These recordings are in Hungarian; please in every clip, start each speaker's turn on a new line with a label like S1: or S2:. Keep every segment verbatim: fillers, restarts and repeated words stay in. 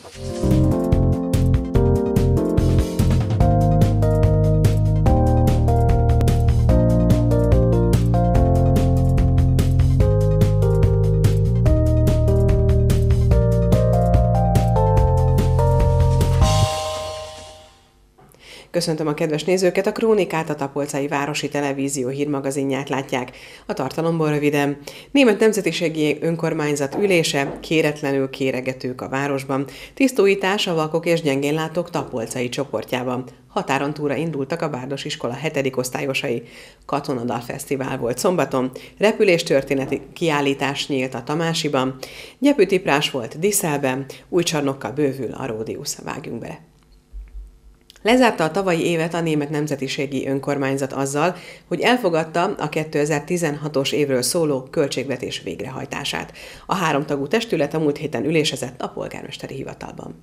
S1: Köszöntöm a kedves nézőket, a Krónikát, a Tapolcai Városi Televízió hírmagazinját látják. A tartalomból röviden. Német Nemzetiségi Önkormányzat ülése, kéretlenül kéregetők a városban, tisztújítás a vakok és gyengénlátók tapolcai csoportjában. Határon túlra indultak a Bárdos iskola hetedik osztályosai. Katonadalfesztivál volt szombaton, repüléstörténeti kiállítás nyílt a Tamásiban, gyepütiprás volt Diszelben, új csarnokkal bővül a Ródiusz. Vágjunk bele! Lezárta a tavalyi évet a Német Nemzetiségi Önkormányzat azzal, hogy elfogadta a kétezer-tizenhatos évről szóló költségvetés végrehajtását. A háromtagú testület a múlt héten ülésezett a polgármesteri hivatalban.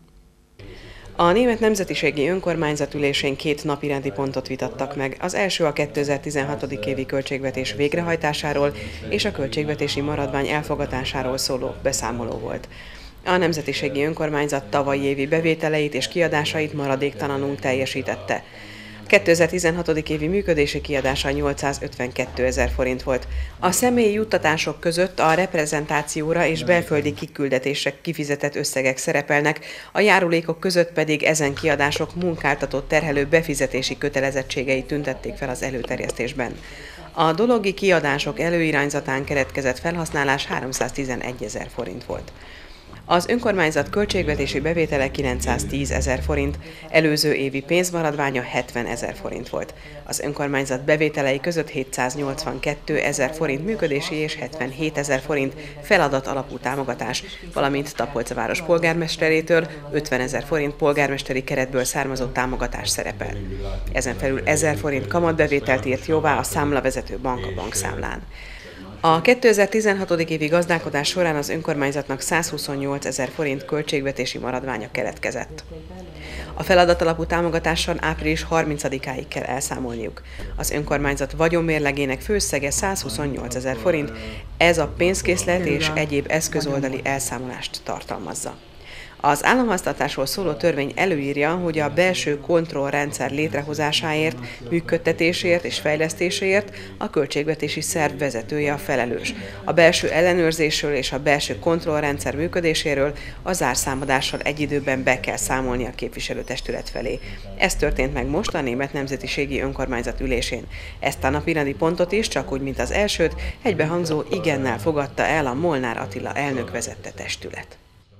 S1: A Német Nemzetiségi Önkormányzat ülésén két napirendi pontot vitattak meg. Az első a kétezer-tizenhat. évi költségvetés végrehajtásáról és a költségvetési maradvány elfogadásáról szóló beszámoló volt. A Nemzetiségi Önkormányzat tavalyi évi bevételeit és kiadásait maradéktalanul teljesítette. kétezer-tizenhat. évi működési kiadása nyolcszázötvenkétezer forint volt. A személyi juttatások között a reprezentációra és belföldi kiküldetésre kifizetett összegek szerepelnek, a járulékok között pedig ezen kiadások munkáltatott terhelő befizetési kötelezettségei tüntették fel az előterjesztésben. A dologi kiadások előirányzatán keretkezett felhasználás háromszáztizenegyezer forint volt. Az önkormányzat költségvetési bevétele kilencszáztízezer forint, előző évi pénzmaradványa hetvenezer forint volt. Az önkormányzat bevételei között hétszáznyolcvankétezer forint működési és hetvenhétezer forint feladat alapú támogatás, valamint Tapolca város polgármesterétől ötvenezer forint polgármesteri keretből származó támogatás szerepel. Ezen felül ezer forint kamatbevételt írt jóvá a számlavezető bank a bankszámlán. A kétezer-tizenhat. évi gazdálkodás során az önkormányzatnak százhuszonnyolcezer forint költségvetési maradványa keletkezett. A feladatalapú támogatáson április harmincadikáig kell elszámolniuk. Az önkormányzat vagyonmérlegének főösszege százhuszonnyolcezer forint, ez a pénzkészlet és egyéb eszközoldali elszámolást tartalmazza. Az államháztartásról szóló törvény előírja, hogy a belső kontrollrendszer létrehozásáért, működtetéséért és fejlesztéséért a költségvetési szerv vezetője a felelős. A belső ellenőrzésről és a belső kontrollrendszer működéséről a zárszámadással egy időben be kell számolni a képviselőtestület felé. Ez történt meg most a Német Nemzetiségi Önkormányzat ülésén. Ezt a napirendi pontot is, csak úgy, mint az elsőt, egybehangzó igennel fogadta el a Molnár Attila elnök vezette testület.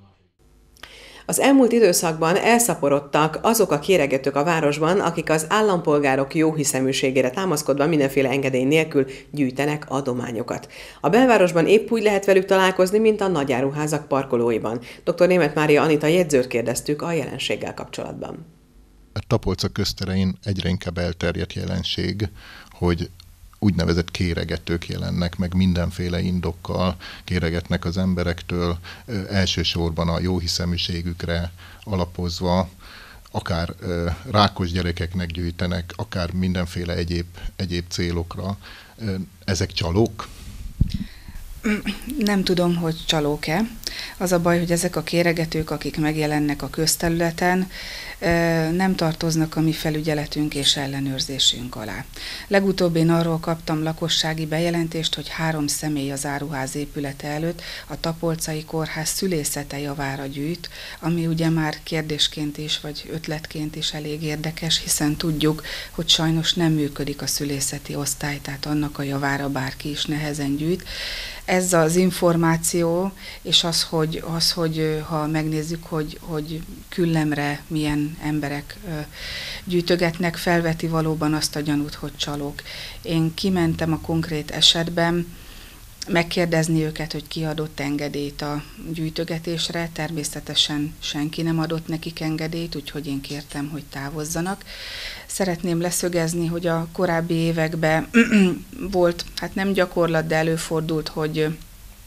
S1: Az elmúlt időszakban elszaporodtak azok a kéregetők a városban, akik az állampolgárok jóhiszeműségére támaszkodva mindenféle engedély nélkül gyűjtenek adományokat. A belvárosban épp úgy lehet velük találkozni, mint a nagyáruházak parkolóiban. dr. Németh Mária Anita jegyzőt kérdeztük a jelenséggel kapcsolatban.
S2: A Tapolca közterein egyre inkább elterjedt jelenség, hogy úgynevezett kéregetők jelennek meg mindenféle indokkal, kéregetnek az emberektől, elsősorban a jóhiszeműségükre alapozva, akár rákos gyerekeknek gyűjtenek, akár mindenféle egyéb, egyéb célokra. Ezek csalók?
S3: Nem tudom, hogy csalók-e. Az a baj, hogy ezek a kéregetők, akik megjelennek a közterületen, nem tartoznak a mi felügyeletünk és ellenőrzésünk alá. Legutóbb én arról kaptam lakossági bejelentést, hogy három személy az áruház épülete előtt a Tapolcai Kórház szülészete javára gyűjt, ami ugye már kérdésként is, vagy ötletként is elég érdekes, hiszen tudjuk, hogy sajnos nem működik a szülészeti osztály, tehát annak a javára bárki is nehezen gyűjt. Ez az információ, és az, hogy, az, hogy ha megnézzük, hogy, hogy küllemre milyen emberek gyűjtögetnek, felveti valóban azt a gyanút, hogy csalók. Én kimentem a konkrét esetben megkérdezni őket, hogy ki adott engedélyt a gyűjtögetésre. Természetesen senki nem adott nekik engedélyt, úgyhogy én kértem, hogy távozzanak. Szeretném leszögezni, hogy a korábbi években volt, hát nem gyakorlat, de előfordult, hogy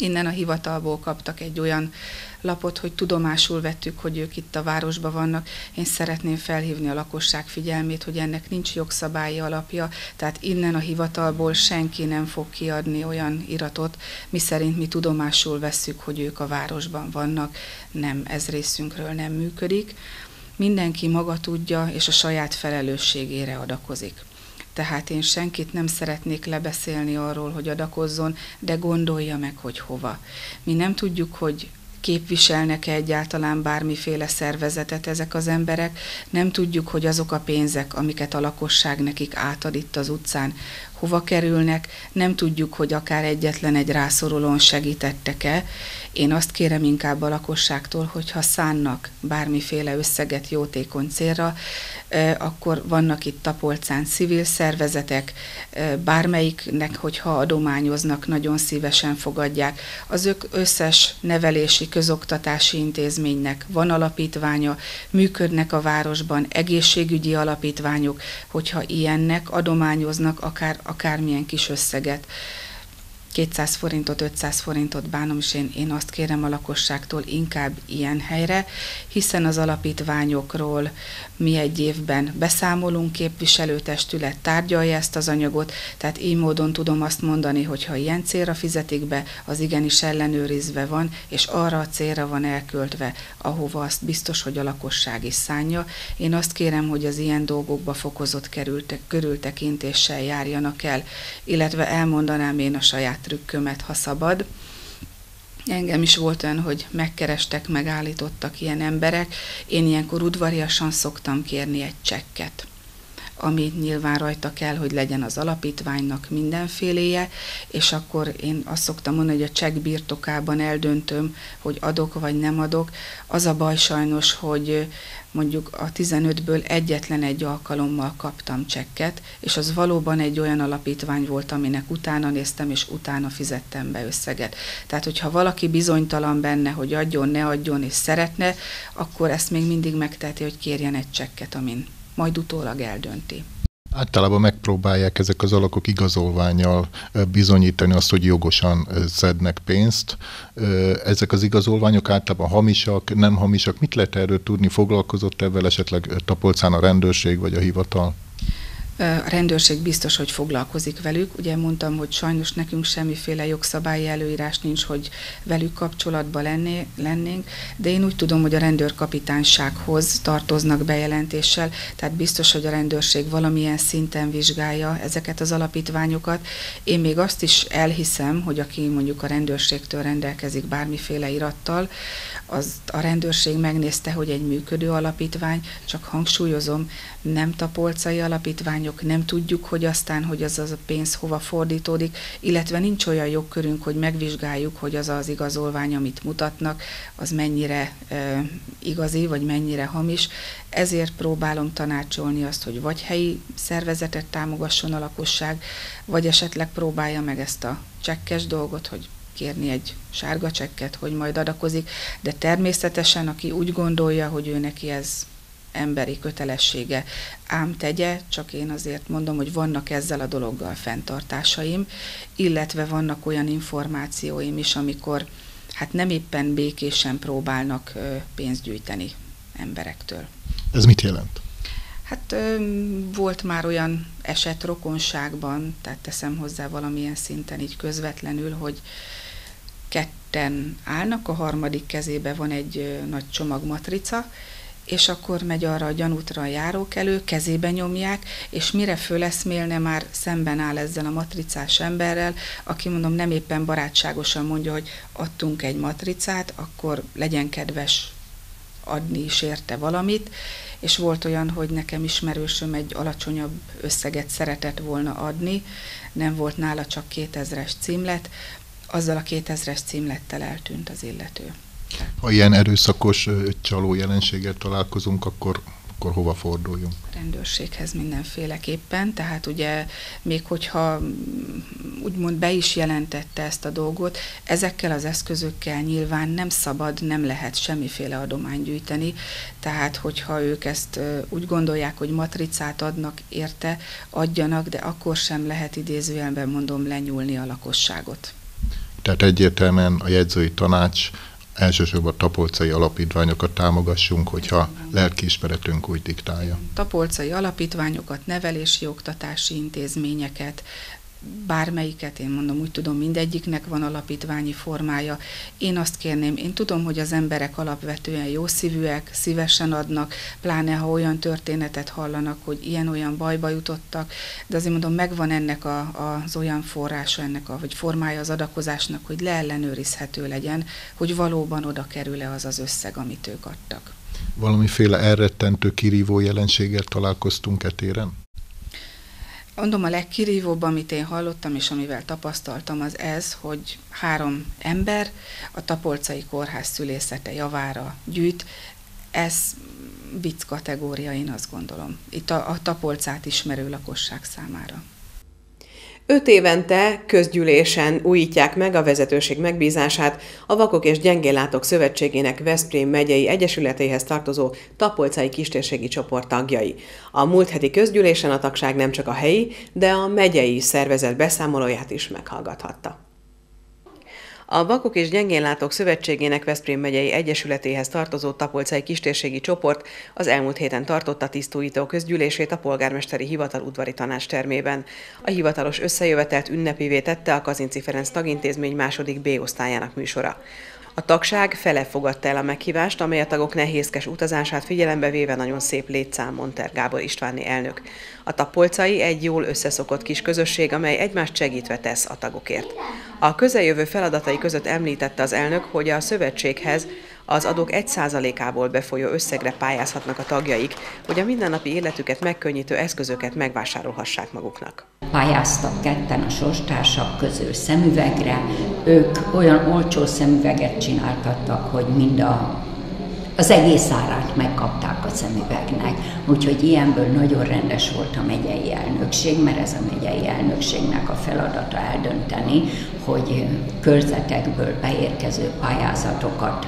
S3: Innen a hivatalból kaptak egy olyan lapot, hogy tudomásul vettük, hogy ők itt a városban vannak. Én szeretném felhívni a lakosság figyelmét, hogy ennek nincs jogszabályi alapja, tehát innen a hivatalból senki nem fog kiadni olyan iratot, miszerint mi tudomásul vesszük, hogy ők a városban vannak. Nem, ez részünkről nem működik. Mindenki maga tudja, és a saját felelősségére adakozik. Tehát én senkit nem szeretnék lebeszélni arról, hogy adakozzon, de gondolja meg, hogy hova. Mi nem tudjuk, hogy képviselnek-e egyáltalán bármiféle szervezetet ezek az emberek, nem tudjuk, hogy azok a pénzek, amiket a lakosság nekik átad itt az utcán, hova kerülnek, nem tudjuk, hogy akár egyetlen egy rászorulón segítettek-e. Én azt kérem inkább a lakosságtól, hogy ha szánnak bármiféle összeget jótékony célra, akkor vannak itt Tapolcán civil szervezetek, bármelyiknek, hogyha adományoznak, nagyon szívesen fogadják. Az ők összes nevelési, közoktatási intézménynek van alapítványa, működnek a városban egészségügyi alapítványok, hogyha ilyennek adományoznak akár akármilyen kis összeget, kétszáz forintot, ötszáz forintot bánom, és én, én azt kérem a lakosságtól inkább ilyen helyre, hiszen az alapítványokról mi egy évben beszámolunk, képviselőtestület tárgyalja ezt az anyagot, tehát így módon tudom azt mondani, hogy ha ilyen célra fizetik be, az igenis ellenőrizve van, és arra a célra van elköltve, ahova azt biztos, hogy a lakosság is szánja. Én azt kérem, hogy az ilyen dolgokba fokozott kerültek, körültekintéssel járjanak el, illetve elmondanám én a saját trükkömet, ha szabad. Engem is volt olyan, hogy megkerestek, megállítottak ilyen emberek. Én ilyenkor udvariasan szoktam kérni egy csekket, ami nyilván rajta kell, hogy legyen az alapítványnak mindenféléje, és akkor én azt szoktam mondani, hogy a csekk birtokában eldöntöm, hogy adok vagy nem adok. Az a baj sajnos, hogy mondjuk a tizenötből egyetlen egy alkalommal kaptam csekket, és az valóban egy olyan alapítvány volt, aminek utána néztem, és utána fizettem be összeget. Tehát, hogyha valaki bizonytalan benne, hogy adjon, ne adjon, és szeretne, akkor ezt még mindig megteheti, hogy kérjen egy csekket, amin majd utólag eldönti.
S2: Általában megpróbálják ezek az alakok igazolvánnyal bizonyítani azt, hogy jogosan szednek pénzt. Ezek az igazolványok általában hamisak, nem hamisak. Mit lehet erről tudni? Foglalkozott ebben esetleg Tapolcán a rendőrség vagy a hivatal?
S3: A rendőrség biztos, hogy foglalkozik velük. Ugye mondtam, hogy sajnos nekünk semmiféle jogszabályi előírás nincs, hogy velük kapcsolatban lenné, lennénk, de én úgy tudom, hogy a rendőrkapitánysághoz tartoznak bejelentéssel, tehát biztos, hogy a rendőrség valamilyen szinten vizsgálja ezeket az alapítványokat. Én még azt is elhiszem, hogy aki mondjuk a rendőrségtől rendelkezik bármiféle irattal, az a rendőrség megnézte, hogy egy működő alapítvány, csak hangsúlyozom, nem tapolcai alapítványok, nem tudjuk, hogy aztán, hogy az, az a pénz hova fordítódik, illetve nincs olyan jogkörünk, hogy megvizsgáljuk, hogy az az igazolvány, amit mutatnak, az mennyire e, igazi, vagy mennyire hamis. Ezért próbálom tanácsolni azt, hogy vagy helyi szervezetet támogasson a lakosság, vagy esetleg próbálja meg ezt a csekkes dolgot, hogy kérni egy sárga csekket, hogy majd adakozik, de természetesen, aki úgy gondolja, hogy ő neki ez emberi kötelessége, ám tegye, csak én azért mondom, hogy vannak ezzel a dologgal fenntartásaim, illetve vannak olyan információim is, amikor hát nem éppen békésen próbálnak pénzt gyűjteni emberektől.
S2: Ez mit jelent?
S3: Hát volt már olyan eset rokonságban, tehát teszem hozzá valamilyen szinten így közvetlenül, hogy ketten állnak, a harmadik kezébe van egy nagy csomag matrica, és akkor megy arra a gyanútra a járókelő, kezébe nyomják, és mire föleszmélne, már szemben áll ezzel a matricás emberrel, aki mondom nem éppen barátságosan mondja, hogy adtunk egy matricát, akkor legyen kedves adni is érte valamit, és volt olyan, hogy nekem ismerősöm egy alacsonyabb összeget szeretett volna adni, nem volt nála csak kétezres címlet, azzal a kétezres címlettel eltűnt az illető.
S2: Ha ilyen erőszakos csaló jelenséggel találkozunk, akkor, akkor hova forduljunk?
S3: Rendőrséghez mindenféleképpen, tehát ugye még hogyha úgymond be is jelentette ezt a dolgot, ezekkel az eszközökkel nyilván nem szabad, nem lehet semmiféle adományt gyűjteni, tehát hogyha ők ezt úgy gondolják, hogy matricát adnak érte, adjanak, de akkor sem lehet idézőjelben mondom lenyúlni a lakosságot.
S2: Tehát egyértelműen a jegyzői tanács elsősorban tapolcai alapítványokat támogassunk, hogyha lelkiismeretünk úgy diktálja.
S3: Tapolcai alapítványokat, nevelési, oktatási intézményeket, bármelyiket, én mondom, úgy tudom, mindegyiknek van alapítványi formája. Én azt kérném, én tudom, hogy az emberek alapvetően jó szívűek, szívesen adnak, pláne ha olyan történetet hallanak, hogy ilyen-olyan bajba jutottak, de azért mondom, megvan ennek a, az olyan forrása, ennek a, vagy formája az adakozásnak, hogy leellenőrizhető legyen, hogy valóban oda kerül-e az az összeg, amit ők adtak.
S2: Valamiféle elrettentő, kirívó jelenséggel találkoztunk e téren?
S3: Mondom, a legkirívóbb, amit én hallottam, és amivel tapasztaltam, az ez, hogy három ember a tapolcai kórház szülészete javára gyűjt. Ez vicc kategória, én azt gondolom. Itt a, a Tapolcát ismerő lakosság számára.
S1: Öt évente közgyűlésen újítják meg a vezetőség megbízását a Vakok és Gyengéllátók Szövetségének Veszprém megyei egyesületéhez tartozó tapolcai kistérségi csoport tagjai. A múlt heti közgyűlésen a tagság nem csak a helyi, de a megyei szervezet beszámolóját is meghallgathatta. A Vakok és Gyengéllátók Szövetségének Veszprém megyei egyesületéhez tartozó tapolcai kistérségi csoport az elmúlt héten tartotta tisztújító közgyűlését a polgármesteri hivatal udvari tanácstermében. A hivatalos összejövetelt ünnepivé tette a Kazinczy Ferenc tagintézmény második B osztályának műsora. A tagság fele fogadta el a meghívást, amely a tagok nehézkes utazását figyelembe véve nagyon szép létszám, mondta Gábor Istvánné elnök. A tapolcai egy jól összeszokott kis közösség, amely egymást segítve tesz a tagokért. A közeljövő feladatai között említette az elnök, hogy a szövetséghez az adók egy százalékából befolyó összegre pályázhatnak a tagjaik, hogy a mindennapi életüket megkönnyítő eszközöket megvásárolhassák maguknak.
S4: Pályáztak ketten a sorstársak közül szemüvegre, ők olyan olcsó szemüveget csináltattak, hogy mind a, az egész árát megkapták a szemüvegnek. Úgyhogy ilyenből nagyon rendes volt a megyei elnökség, mert ez a megyei elnökségnek a feladata eldönteni, hogy körzetekből beérkező pályázatokat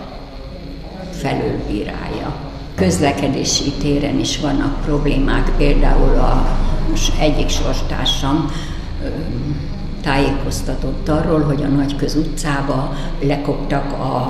S4: felülbírálja. Közlekedési téren is vannak problémák, például a egyik sorstársam tájékoztatott arról, hogy a Nagyköz utcába lekoptak a,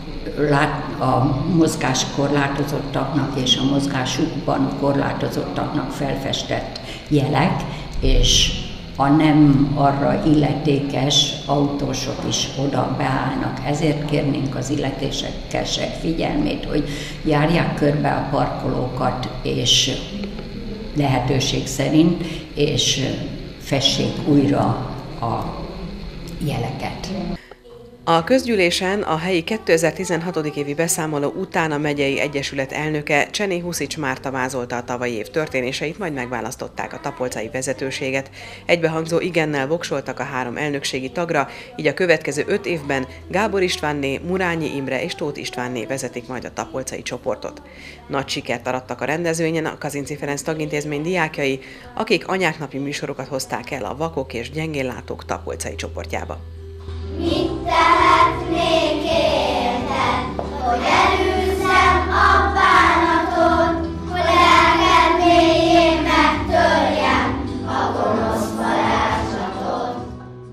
S4: a mozgáskorlátozottaknak és a mozgásukban korlátozottaknak felfestett jelek, és a nem arra illetékes autósok is oda beállnak. Ezért kérnénk az illetékesek figyelmét, hogy járják körbe a parkolókat, és lehetőség szerint, és fessék újra a jeleket.
S1: A közgyűlésen a helyi kétezer-tizenhat. évi beszámoló után a megyei egyesület elnöke Csené Huszics Márta vázolta a tavalyi év történéseit, majd megválasztották a tapolcai vezetőséget. Egybehangzó igennel voksoltak a három elnökségi tagra, így a következő öt évben Gábor Istvánné, Murányi Imre és Tóth Istvánné vezetik majd a tapolcai csoportot. Nagy sikert arattak a rendezvényen a Kazinczy Ferenc tagintézmény diákjai, akik anyáknapi műsorokat hozták el a Vakok és Gyengéllátók tapolcai csoportjába.
S5: Mit tehetnék érted, hogy elűzzem a bánatot, hogy lelked mélyén megtörjem a gonosz varázslatot.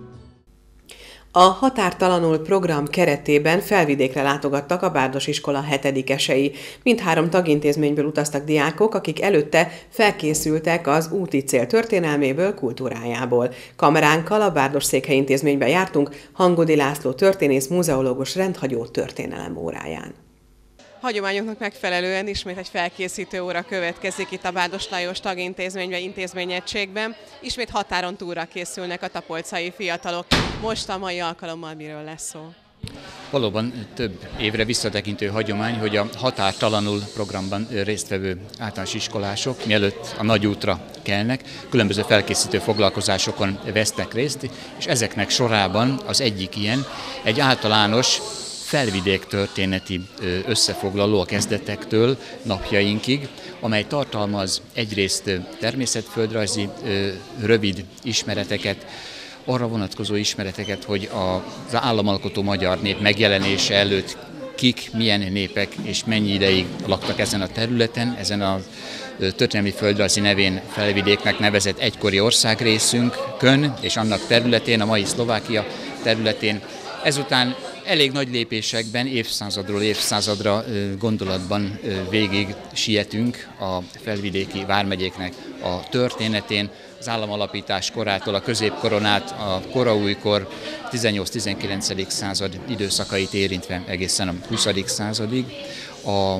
S1: A Határtalanul program keretében Felvidékre látogattak a Bárdos iskola hetedikesei. Mindhárom tagintézményből utaztak diákok, akik előtte felkészültek az úti cél történelméből, kultúrájából. Kameránkkal a Bárdos Székhely Intézményben jártunk Hangodi László történész múzeológus rendhagyó történelem óráján. Hagyományoknak megfelelően ismét egy felkészítő óra következik itt a Bárdos Lajos tagintézményben, intézményegységben. Ismét határon túlra készülnek a tapolcai fiatalok. Most a mai alkalommal miről lesz szó?
S6: Valóban több évre visszatekintő hagyomány, hogy a Határtalanul programban résztvevő általános iskolások, mielőtt a nagy útra kelnek, különböző felkészítő foglalkozásokon vesznek részt, és ezeknek sorában az egyik ilyen egy általános felvidék történeti összefoglaló a kezdetektől napjainkig, amely tartalmaz egyrészt természetföldrajzi rövid ismereteket, arra vonatkozó ismereteket, hogy az államalkotó magyar nép megjelenése előtt kik, milyen népek és mennyi ideig laktak ezen a területen, ezen a történelmi földrajzi nevén Felvidéknek nevezett egykori országrészünkön és annak területén, a mai Szlovákia területén, Ezután elég nagy lépésekben, évszázadról évszázadra gondolatban végig sietünk a felvidéki vármegyéknek a történetén, az államalapítás korától a középkoron át a koraújkor tizennyolc-tizenkilencedik század időszakait érintve egészen a huszadik századig. A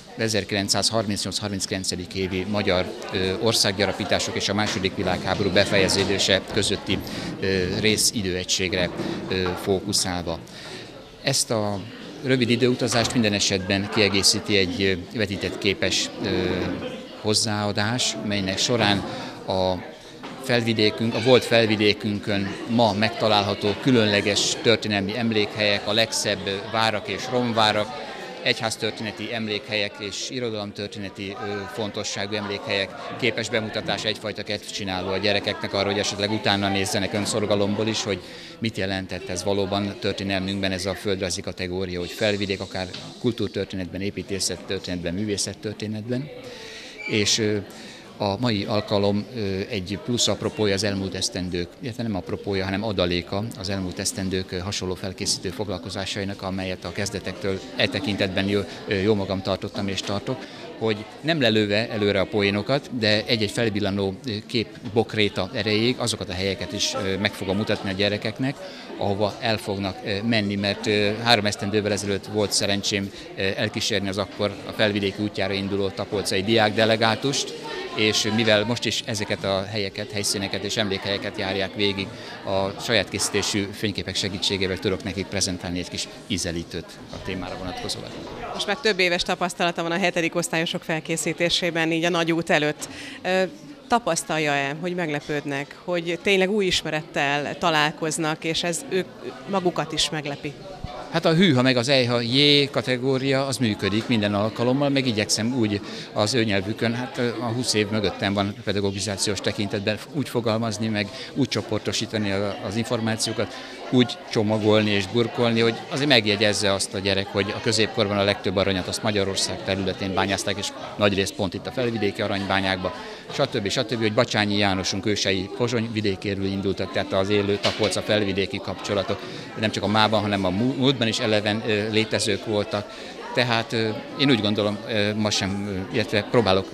S6: ezerkilencszázharmincnyolc-harminckilenc. évi magyar országgyarapítások és a második világháború befejeződése közötti részidőegységre fókuszálva. Ezt a rövid időutazást minden esetben kiegészíti egy vetített képes hozzáadás, melynek során a felvidékünk, a volt felvidékünkön ma megtalálható különleges történelmi emlékhelyek, a legszebb várak és romvárak, egyháztörténeti emlékhelyek és irodalomtörténeti fontosságú emlékhelyek képes bemutatása, egyfajta kedvcsináló a gyerekeknek arra, hogy esetleg utána nézzenek önszorgalomból is, hogy mit jelentett ez valóban történelmünkben, ez a földrajzi kategória, hogy felvidék, akár kultúrtörténetben, építészettörténetben, művészettörténetben. És a mai alkalom egy plusz apropója az elmúlt esztendők, illetve nem apropója, hanem adaléka az elmúlt esztendők hasonló felkészítő foglalkozásainak, amelyet a kezdetektől e tekintetben jó, jó magam tartottam és tartok, hogy nem lelőve előre a poénokat, de egy-egy felvillanó kép bokréta erejéig azokat a helyeket is meg fogom mutatni a gyerekeknek, ahova el fognak menni, mert három esztendővel ezelőtt volt szerencsém elkísérni az akkor a felvidéki útjára induló tapolcai diákdelegátust, és mivel most is ezeket a helyeket, helyszíneket és emlékhelyeket járják végig, a saját készítésű fényképek segítségével tudok nekik prezentálni egy kis ízelítőt a témára vonatkozóan.
S1: Most már több éves tapasztalata van a hetedik osztályosok felkészítésében, így a nagy út előtt. Tapasztalja-e, hogy meglepődnek, hogy tényleg új ismerettel találkoznak, és ez ők magukat is meglepi?
S6: Hát a hűha meg az ejha J kategória az működik minden alkalommal, meg igyekszem úgy az ő nyelvükön, hát a húsz év mögöttem van pedagogizációs tekintetben úgy fogalmazni, meg úgy csoportosítani az információkat, úgy csomagolni és burkolni, hogy azért megjegyezze azt a gyerek, hogy a középkorban a legtöbb aranyat azt Magyarország területén bányázták, és nagyrészt pont itt a felvidéki aranybányákba, stb. stb., hogy Bacsányi Jánosunk ősei Pozsony vidékéről indultak, tehát az élő Tapolca felvidéki kapcsolatok nem csak a mában, hanem a múltban is eleven létezők voltak. Tehát én úgy gondolom, ma sem, illetve próbálok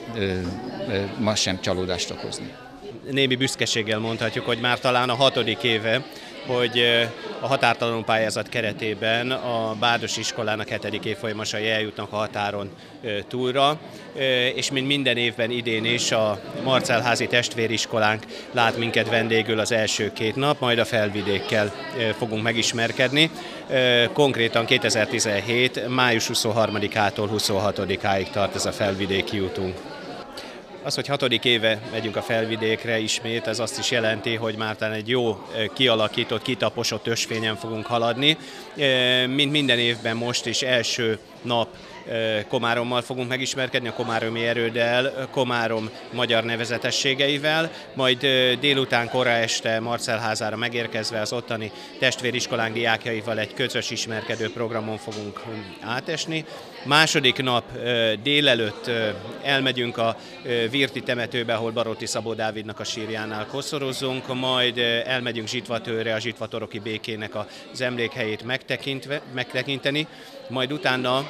S6: ma sem csalódást okozni.
S7: Némi büszkeséggel mondhatjuk, hogy már talán a hatodik éve, hogy a határtalanul pályázat keretében a Bárdos iskolának hetedik évfolyamasai eljutnak a határon túlra, és mint minden évben idén is a Marcelházi testvériskolánk lát minket vendégül az első két nap, majd a felvidékkel fogunk megismerkedni. Konkrétan kétezer-tizenhét. május huszonharmadikától huszonhatodikáig tart ez a felvidéki útunk. Az, hogy hatodik éve megyünk a felvidékre ismét, ez azt is jelenti, hogy már talán egy jó kialakított, kitaposott ösvényen fogunk haladni. Mint minden évben most is első nap Komárommal fogunk megismerkedni, a komáromi erőddel, Komárom magyar nevezetességeivel, majd délután kora este Marcelházára megérkezve az ottani testvériskolánk diákjaival egy közös ismerkedő programon fogunk átesni. Második nap délelőtt elmegyünk a Virti temetőbe, ahol Baróti Szabó Dávidnak a sírjánál koszorozunk, majd elmegyünk Zsitvatőre, a zsitvatoroki békének az emlékhelyét megtekinteni, majd utána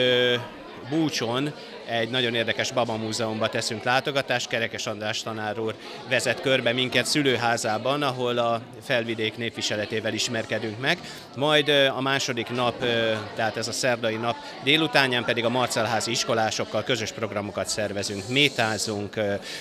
S7: Búcson egy nagyon érdekes Baba Múzeumban teszünk látogatást. Kerekes András tanár úr vezet körbe minket szülőházában, ahol a felvidék népviseletével ismerkedünk meg. Majd a második nap, tehát ez a szerdai nap délutánján pedig a Marcelházi iskolásokkal közös programokat szervezünk, métázunk,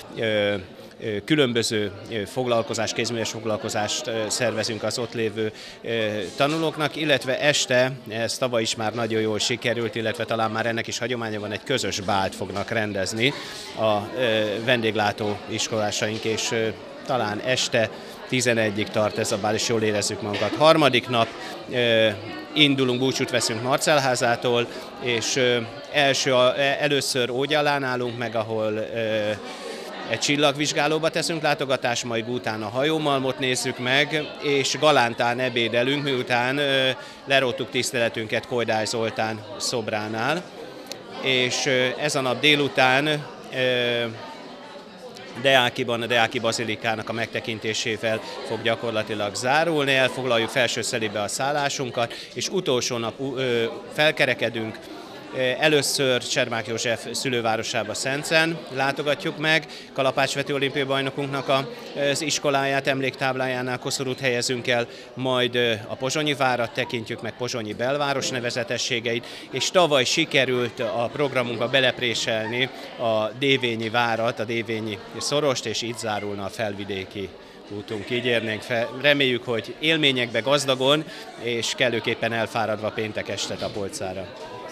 S7: különböző foglalkozás, kézműves foglalkozást szervezünk az ott lévő tanulóknak, illetve este, ez tavaly is már nagyon jól sikerült, illetve talán már ennek is hagyománya van, egy közös bált fognak rendezni a vendéglátó iskolásaink, és talán este tizenegyig tart ez a bál, és jól érezzük magunkat. Harmadik nap indulunk, búcsút veszünk Marcelházától, és első, először Ógyalán állunk meg, ahol egy csillagvizsgálóba teszünk látogatást, majd utána hajómalmot nézzük meg, és Galántán ebédelünk, miután ö, leróttuk tiszteletünket Kolydály Zoltán szobránál. És ö, ez a nap délután ö, Deákiban, a Deáki bazilikának a megtekintésével fog gyakorlatilag zárulni, elfoglaljuk felső szelébe a szállásunkat, és utolsó nap ö, felkerekedünk. Először Csermák József szülővárosába, Szencen látogatjuk meg, kalapácsvető olimpiai bajnokunknak az iskoláját, emléktáblájánál koszorút helyezünk el, majd a Pozsonyi várat tekintjük meg, Pozsonyi belváros nevezetességeit, és tavaly sikerült a programunkba belepréselni a Dévényi várat, a Dévényi szorost, és így zárulna a felvidéki útunk. Így érnénk fel. Reméljük, hogy élményekbe gazdagon és kellőképpen elfáradva péntek este Tapolcára.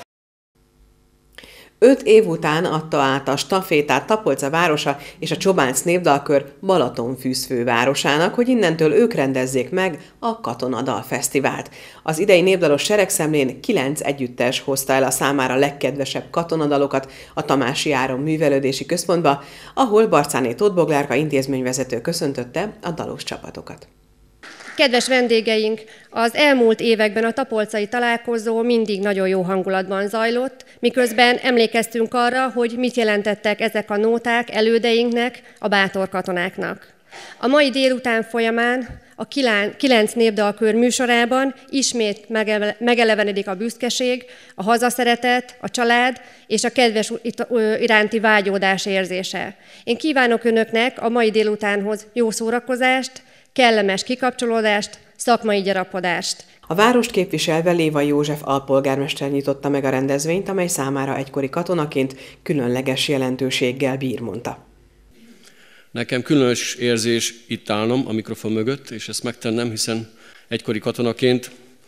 S1: Öt év után adta át a stafétát Tapolca városa és a Csobánc Népdalkör Balatonfüsz fővárosának, hogy innentől ők rendezzék meg a Katonadal Fesztivált. Az idei népdalos seregszemlén kilenc együttes hozta el a számára legkedvesebb katonadalokat a Tamási Áron Művelődési Központba, ahol Barcáné Tóth Boglárka intézményvezető köszöntötte a dalos csapatokat.
S8: Kedves vendégeink, az elmúlt években a tapolcai találkozó mindig nagyon jó hangulatban zajlott, miközben emlékeztünk arra, hogy mit jelentettek ezek a nóták elődeinknek, a bátor katonáknak. A mai délután folyamán a kilenc népdalkör műsorában ismét megelevenedik a büszkeség, a hazaszeretet, a család és a kedves iránti vágyódás érzése. Én kívánok önöknek a mai délutánhoz jó szórakozást, kellemes kikapcsolódást, szakmai gyarapodást.
S1: A várost képviselve Lévai József alpolgármester nyitotta meg a rendezvényt, amely számára egykori katonaként különleges jelentőséggel bír, mondta.
S9: Nekem különös érzés itt állnom a mikrofon mögött, és ezt megtennem, hiszen egykori katonaként,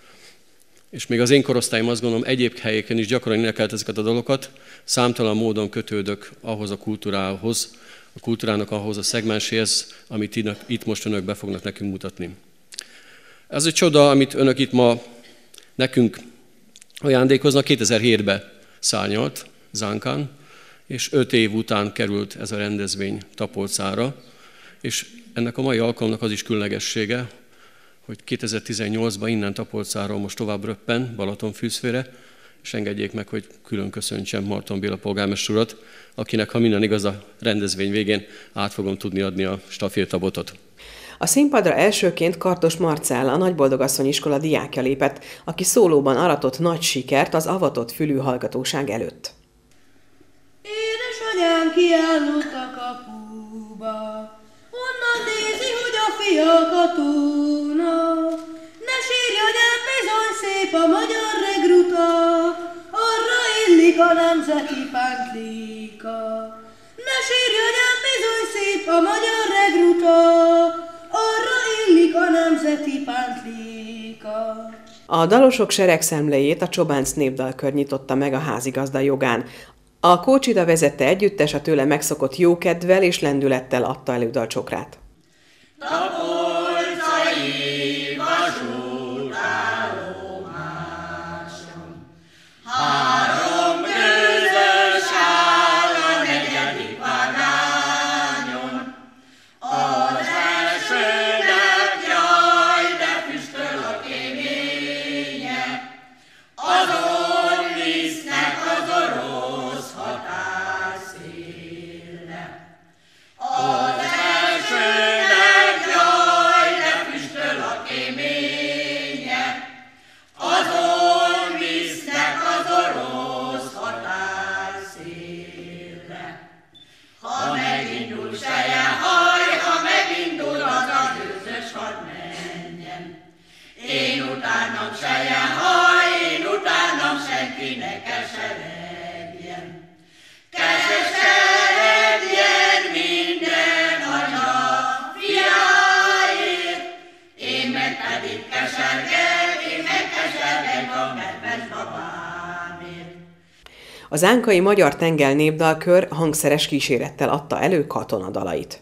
S9: és még az én korosztályom azt gondolom egyéb helyeken is gyakran énekelt ezeket a dalokat, számtalan módon kötődök ahhoz a kultúrához, a kultúrának ahhoz a szegmenséhez, amit itt most önök be fognak nekünk mutatni. Ez egy csoda, amit önök itt ma nekünk ajándékoznak, kétezer-hétben szárnyalt Zánkán, és öt év után került ez a rendezvény Tapolcára, és ennek a mai alkalomnak az is különlegessége, hogy kétezer-tizennyolcban innen Tapolcáról most tovább röppen Balatonfüszfére, és engedjék meg, hogy külön köszöntsem Marton Béla polgármester urat, akinek, ha minden igaz, a rendezvény végén át fogom tudni adni a stafétabotot.
S1: A színpadra elsőként Kardos Marcell, a Nagyboldogasszony iskola diákja lépett, aki szólóban aratott nagy sikert az avatott fülű hallgatóság előtt.
S10: Édesanyám kiállott a kapuba, onnan nézi, hogy a fia katona. Ne sírj, anyám, bizony szép a magyar regruta, arra illik a nemzeti pántlika. Ne sírj, anyám, bizony szép a magyar regruta, arra illik a nemzeti pántlika.
S1: A dalosok seregszemléjét a Csobánc Népdalkör nyitotta meg a házigazda jogán. A Kócsida vezette együttes a tőle megszokott jókedvel és lendülettel adta elő dalcsokrát.
S5: Tapolcai vasútállomáson három gőzös áll a negyedik vagányon. Az elsőnek jaj, de füstöl a kéménye, azon visznek az orosz határszélre. Az elsőnek jaj, de füstöl a kéménye, azon visznek az orosz határszélre. Ha megindul seje haj, ha megindul az a gőzös, hadd menjen. Én utánam seje haj, én utánam senki ne keseredjen. Keseredjen minden anya fiáért, én meg pedig kesergek, én meg kesergek a medves babámért.
S1: Az Zánkai Magyar Tengel Népdalkör hangszeres kísérettel adta elő katonadalait.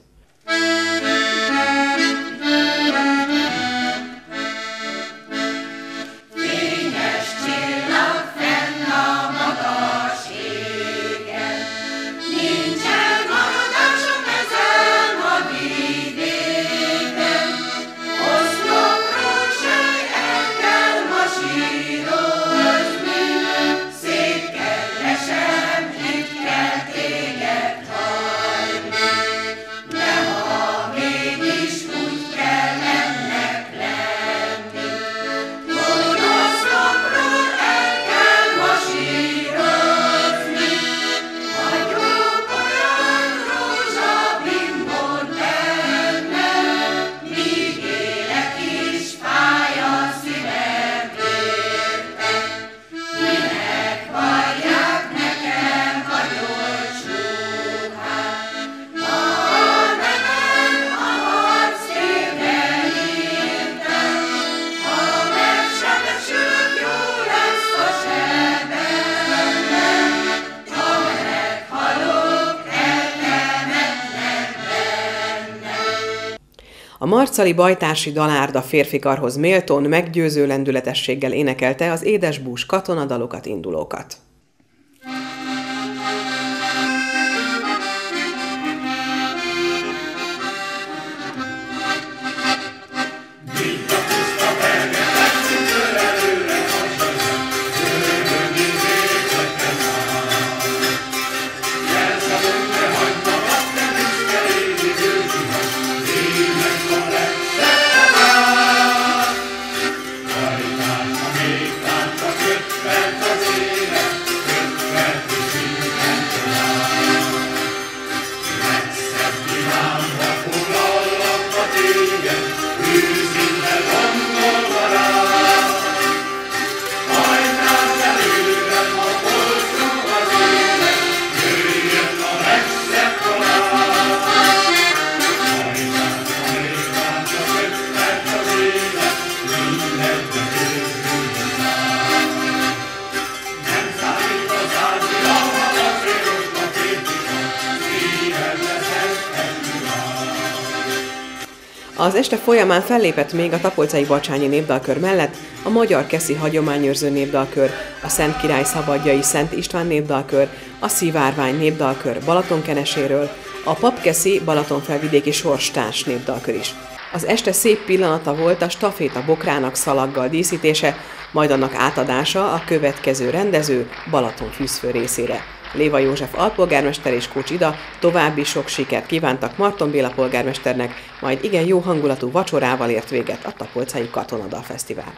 S5: Fényes csillag fenn a magas égen, nincsen maradás a mezem a vidéken. Oszlopról se el kell masírozni, szép kedvesem, itt kell téged hagyni.
S1: A marcali bajtársi dalárda férfikarhoz méltón meggyőző lendületességgel énekelte az édesbús katonadalokat, indulókat. Az este folyamán fellépett még a Tapolcai Bacsányi Népdalkör mellett a Magyar Keszi Hagyományőrző Népdalkör, a Szent Király Szabadjai Szent István Népdalkör, a Szivárvány Népdalkör Balatonkeneséről, a Papkeszi Balatonfelvidéki Sorstárs Népdalkör is. Az este szép pillanata volt a staféta bokrának szalaggal díszítése, majd annak átadása a következő rendező Balaton fűzfő részére. Léva József alpolgármester és Kócs Ida további sok sikert kívántak Marton Béla polgármesternek, majd igen jó hangulatú vacsorával ért véget a Tapolcai Katonadal Fesztivál.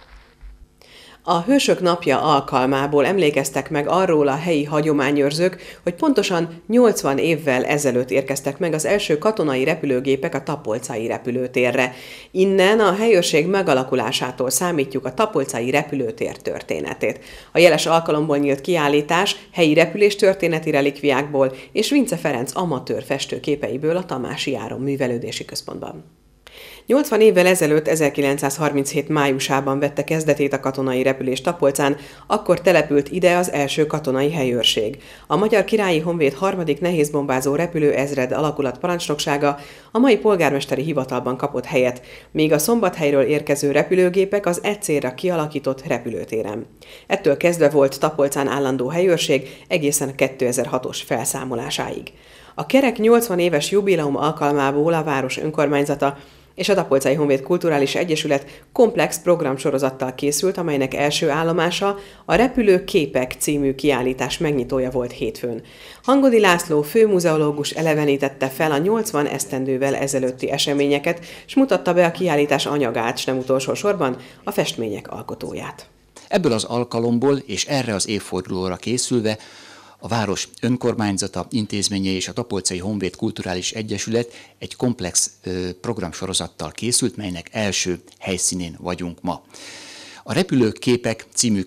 S1: A Hősök Napja alkalmából emlékeztek meg arról a helyi hagyományőrzők, hogy pontosan nyolcvan évvel ezelőtt érkeztek meg az első katonai repülőgépek a tapolcai repülőtérre. Innen a helyőrség megalakulásától számítjuk a tapolcai repülőtér történetét. A jeles alkalomból nyílt kiállítás helyi repüléstörténeti relikviákból és Vince Ferenc amatőr festőképeiből a Tamási Áron Művelődési Központban. nyolcvan évvel ezelőtt, ezerkilencszázharminchét májusában vette kezdetét a katonai repülés Tapolcán, akkor települt ide az első katonai helyőrség. A Magyar Királyi Honvéd harmadik nehézbombázó repülőezred alakulatparancsnoksága a mai polgármesteri hivatalban kapott helyet, míg a Szombathelyről érkező repülőgépek az e célra kialakított repülőtéren. Ettől kezdve volt Tapolcán állandó helyőrség egészen a kétezer-hatos felszámolásáig. A kerek nyolcvan éves jubileum alkalmából a város önkormányzata és a Tapolcai Honvéd Kulturális Egyesület komplex programsorozattal készült, amelynek első állomása a Repülő Képek című kiállítás megnyitója volt hétfőn. Hangodi László főmuzeológus elevenítette fel a nyolcvan esztendővel ezelőtti eseményeket, és mutatta be a kiállítás anyagát, s nem utolsó sorban a festmények alkotóját.
S6: Ebből az alkalomból és erre az évfordulóra készülve a város önkormányzata, intézménye és a Tapolcai Honvéd Kulturális Egyesület egy komplex programsorozattal készült, melynek első helyszínén vagyunk ma. A Repülőképek című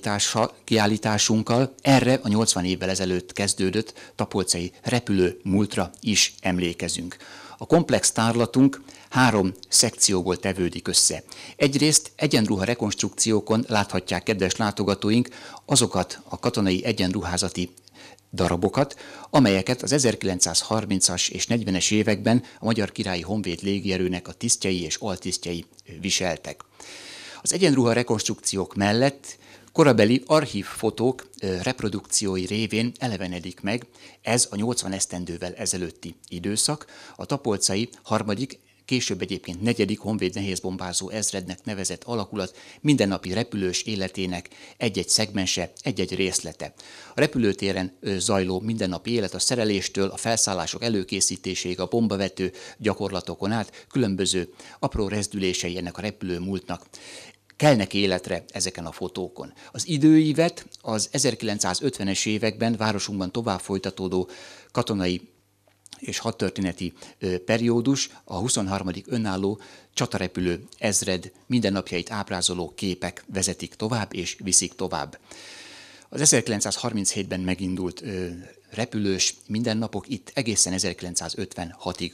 S6: kiállításunkkal erre a nyolcvan évvel ezelőtt kezdődött tapolcai repülő múltra is emlékezünk. A komplex tárlatunk három szekcióból tevődik össze. Egyrészt egyenruha rekonstrukciókon láthatják kedves látogatóink azokat a katonai egyenruházati darabokat, amelyeket az ezerkilencszázharmincas és negyvenes években a Magyar Királyi Honvéd légierőnek a tisztjei és altisztjei viseltek. Az egyenruha rekonstrukciók mellett korabeli archívfotók reprodukciói révén elevenedik meg ez a nyolcvan esztendővel ezelőtti időszak, a tapolcai harmadik, később egyébként negyedik honvéd nehézbombázó ezrednek nevezett alakulat mindennapi repülős életének egy-egy szegmense, egy-egy részlete. A repülőtéren zajló mindennapi élet a szereléstől, a felszállások előkészítéséig, a bombavető gyakorlatokon át különböző apró rezdülései ennek a repülő múltnak kelnek életre ezeken a fotókon. Az időívet az ezerkilencszázötvenes években városunkban tovább folytatódó katonai és hadtörténeti periódus, a huszonharmadik önálló csatarepülő ezred mindennapjait ábrázoló képek vezetik tovább és viszik tovább. Az ezerkilencszázharminchétben megindult repülős mindennapok itt egészen ezerkilencszázötvenhatig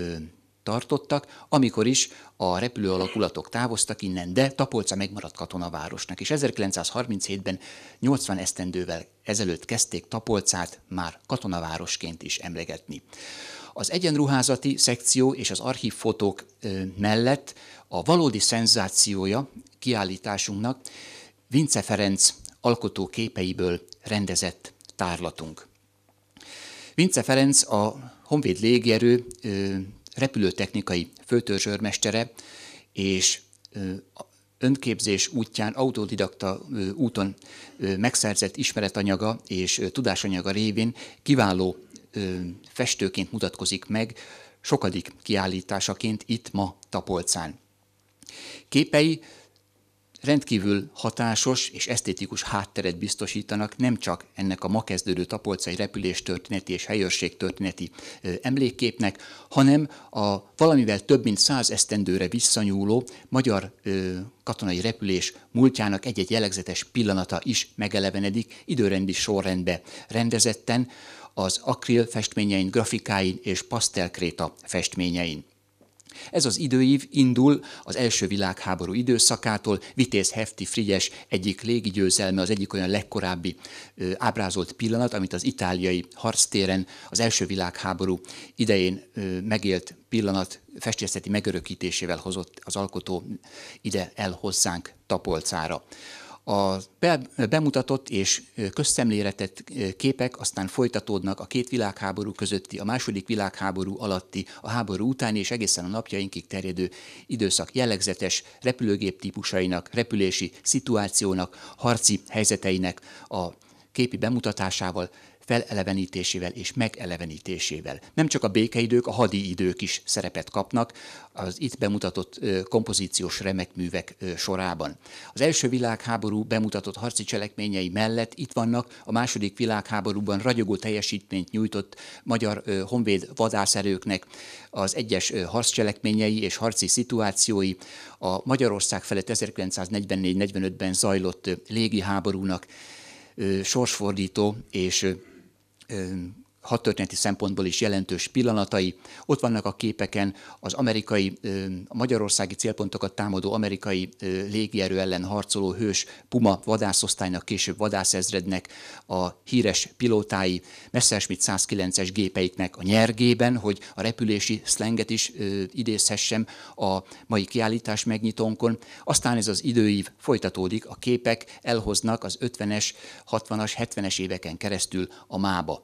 S6: tartottak, amikor is a repülő alakulatok távoztak innen, de Tapolca megmaradt katonavárosnak, és ezerkilencszázharminchétben nyolcvan esztendővel ezelőtt kezdték Tapolcát már katonavárosként is emlegetni. Az egyenruházati szekció és az archívfotók mellett a valódi szenzációja kiállításunknak Vince Ferenc alkotó képeiből rendezett tárlatunk. Vince Ferenc a Honvéd Légierő repülőtechnikai főtörzsőrmestere, és önképzés útján, autodidakta úton megszerzett ismeretanyaga és tudásanyaga révén kiváló festőként mutatkozik meg sokadik kiállításaként itt ma Tapolcán. Képei rendkívül hatásos és esztétikus hátteret biztosítanak nem csak ennek a ma kezdődő tapolcai repüléstörténeti és helyőrségtörténeti emlékképnek, hanem a valamivel több mint száz esztendőre visszanyúló magyar katonai repülés múltjának egy-egy jellegzetes pillanata is megelevenedik időrendi sorrendbe rendezetten az akril festményein, grafikáin és pasztelkréta festményein. Ez az időív indul az első világháború időszakától, Vitéz Hefti Frigyes egyik légigyőzelme, az egyik olyan legkorábbi ö, ábrázolt pillanat, amit az itáliai harctéren az első világháború idején ö, megélt pillanat festészeti megörökítésével hozott az alkotó ide el hozzánk Tapolcára. A bemutatott és közszemléletett képek aztán folytatódnak a két világháború közötti, a második világháború alatti, a háború utáni és egészen a napjainkig terjedő időszak jellegzetes repülőgép típusainak, repülési szituációnak, harci helyzeteinek a képi bemutatásával, felelevenítésével és megelevenítésével. Nem csak a békeidők, a hadi idők is szerepet kapnak az itt bemutatott kompozíciós remekművek sorában. Az első világháború bemutatott harci cselekményei mellett itt vannak a második világháborúban ragyogó teljesítményt nyújtott magyar honvéd vadászerőknek az egyes harccselekményei és harci szituációi, a Magyarország felett ezerkilencszáznegyvennégy negyvenötben zajlott légiháborúnak sorsfordító és hadtörténeti szempontból is jelentős pillanatai. Ott vannak a képeken az amerikai, a magyarországi célpontokat támadó amerikai légierő ellen harcoló hős Puma vadászosztálynak, később vadászezrednek a híres pilótái, Messerschmitt száz kilences gépeiknek a nyergében, hogy a repülési szlenget is idézhessem a mai kiállítás megnyitónkon. Aztán ez az időív folytatódik, a képek elhoznak az ötvenes, hatvanas, hetvenes éveken keresztül a mába.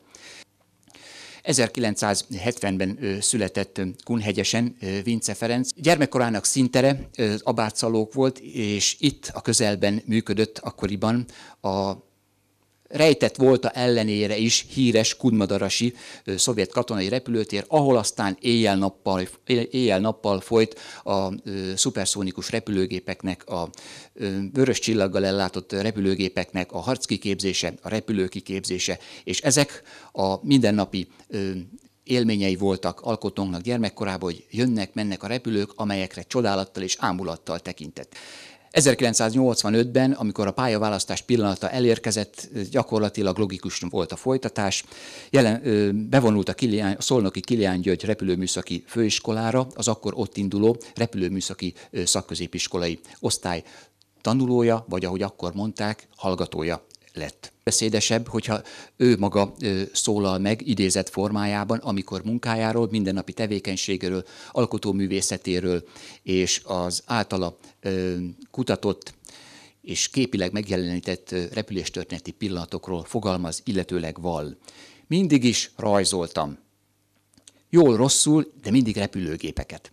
S6: ezerkilencszázhetvenben született Kunhegyesen Vince Ferenc. Gyermekkorának színtere Abátszalók volt, és itt a közelben működött akkoriban a rejtett volta ellenére is híres Kunmadarasi szovjet katonai repülőtér, ahol aztán éjjel-nappal, éjjel-nappal folyt a szuperszónikus repülőgépeknek, a vörös csillaggal ellátott repülőgépeknek a harckiképzése, a repülőkiképzése, és ezek a mindennapi élményei voltak alkotónknak gyermekkorában, hogy jönnek, mennek a repülők, amelyekre csodálattal és ámulattal tekintett. ezerkilencszáznyolcvanötben, amikor a pályaválasztás pillanata elérkezett, gyakorlatilag logikus volt a folytatás. Jelen, bevonult a, Kilián, a szolnoki Kilián György repülőműszaki főiskolára, az akkor ott induló repülőműszaki szakközépiskolai osztály tanulója, vagy ahogy akkor mondták, hallgatója lett. Beszédesebb, hogyha ő maga szólal meg idézett formájában, amikor munkájáról, mindennapi tevékenységéről, alkotóművészetéről és az általa kutatott és képileg megjelenített repüléstörténeti pillanatokról fogalmaz, illetőleg vall. Mindig is rajzoltam. Jól, rosszul, de mindig repülőgépeket.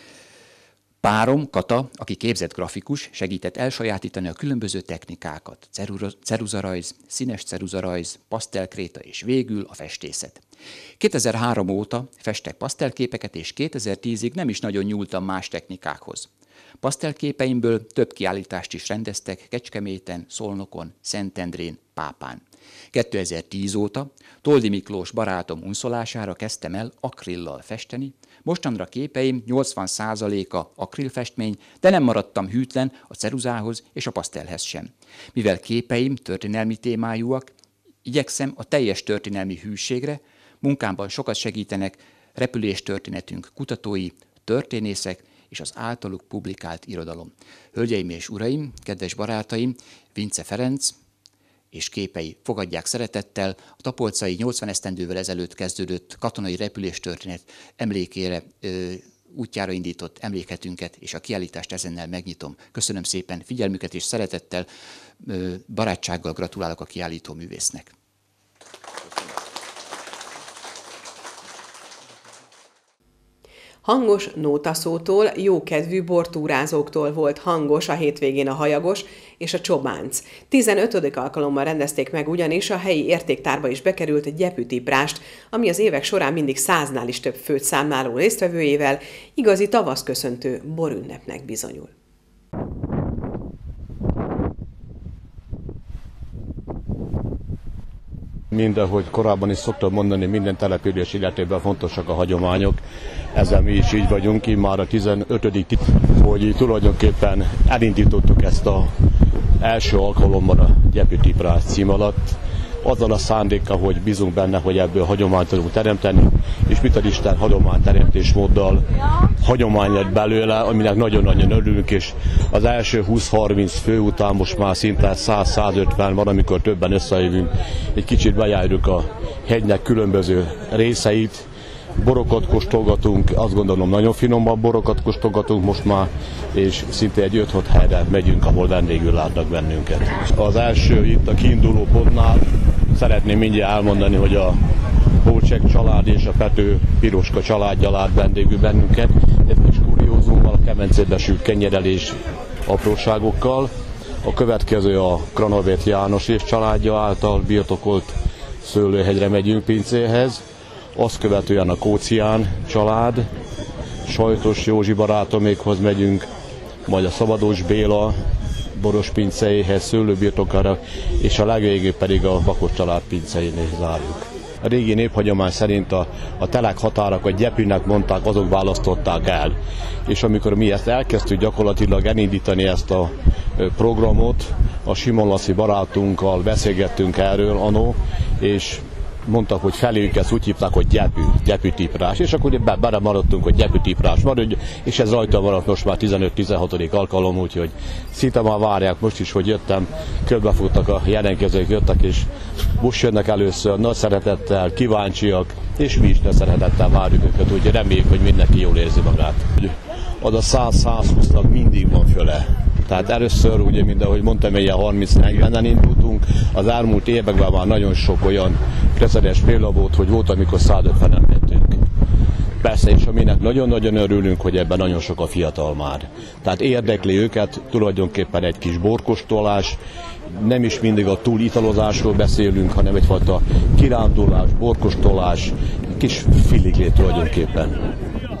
S6: Párom, Kata, aki képzett grafikus, segített elsajátítani a különböző technikákat, ceruzarajz, színes ceruzarajz, pasztelkréta és végül a festészet. kétezer-három óta festek pasztelképeket, és kétezer-tízig nem is nagyon nyúltam más technikákhoz. Pasztelképeimből több kiállítást is rendeztek Kecskeméten, Szolnokon, Szentendrén, Pápán. kétezer-tíz óta Toldi Miklós barátom unszolására kezdtem el akrillal festeni, mostanra képeim nyolcvan százaléka akrilfestmény, de nem maradtam hűtlen a ceruzához és a pasztelhez sem. Mivel képeim történelmi témájúak, igyekszem a teljes történelmi hűségre, munkámban sokat segítenek repüléstörténetünk kutatói, történészek és az általuk publikált irodalom. Hölgyeim és uraim, kedves barátaim, Vince Ferenc és képei fogadják szeretettel a tapolcai nyolcvan esztendővel ezelőtt kezdődött katonai repüléstörténet emlékére, útjára indított emlékhetünket, és a kiállítást ezennel megnyitom. Köszönöm szépen figyelmüket, és szeretettel, barátsággal gratulálok a kiállító művésznek.
S1: Hangos nótaszótól, jókedvű bortúrázóktól volt hangos a hétvégén a hajagos és a csobánc. tizenötödik alkalommal rendezték meg ugyanis a helyi értéktárba is bekerült gyepütiprást, ami az évek során mindig száznál is több főt számláló résztvevőjével igazi tavaszköszöntő borünnepnek bizonyul.
S11: Mindenhogy korábban is szoktam mondani, minden település életében fontosak a hagyományok. Ezzel mi is így vagyunk, így már a tizenötödik hogy tulajdonképpen elindítottuk ezt az első alkalommal a gyepütiprás cím alatt, azzal a szándékkal, hogy bízunk benne, hogy ebből hagyományt tudunk teremteni, és mit ad Isten hagyományteremtésmóddal hagyomány lett belőle, aminek nagyon-nagyon örülünk, és az első húsz-harminc fő után most már szinte száz-százötven van, amikor többen összejövünk, egy kicsit bejárjuk a hegynek különböző részeit, borokat kóstolgatunk, azt gondolom nagyon finomabb borokat kóstolgatunk most már, és szinte egy öt-hat helyre megyünk, ahol vendégül látnak bennünket. Az első itt a kiinduló pontnál szeretném mindjárt elmondani, hogy a Pócsek család és a Pető Piroska családja lát vendégül bennünket. Ez kis kuriózummal, a kemencébe sült kenyerelés apróságokkal. A következő a Kranavét János és családja által birtokolt Szőlőhegyre megyünk pincéhez. Azt követően a Kócián család, Sajtos Józsi barátomékhoz megyünk, majd a Szabadós Béla boros pincéjéhez, szőlőbirtokára, és a legvégén pedig a Bakos család pincéjénél zárjuk. A régi néphagyomány szerint a, a telek határokat gyepűnek mondták, azok választották el. És amikor mi ezt elkezdtük gyakorlatilag elindítani ezt a programot, a Simonlaszi barátunkkal beszélgettünk erről anno, és mondtak, hogy feléjük ezt úgy hívták, hogy gyepű, gyepütiprás, és akkor be, bele maradtunk, hogy gyepütiprás maradj, és ez rajta maradt most már tizenöt-tizenhatodik alkalom, úgyhogy szinte már várják most is, hogy jöttem, körbefuttak a jelentkezők, jöttek, és most jönnek először, nagy szeretettel, kíváncsiak, és mi is nagy szeretettel várjuk őket, úgyhogy reméljük, hogy mindenki jól érzi magát. Az a száz-százhúsznak mindig van föle. Tehát először, ugye, mint ahogy mondtam, ilyen harminc-negyvenen indultunk, az elmúlt években már nagyon sok olyan precedens példa volt, hogy volt, amikor százötvenen mentünk. Persze, és aminek nagyon-nagyon örülünk, hogy ebben nagyon sok a fiatal már. Tehát érdekli őket tulajdonképpen egy kis borkóstolás, nem is mindig a túlitalozásról beszélünk, hanem egyfajta kirándulás, borkóstolás, kis filigrét tulajdonképpen.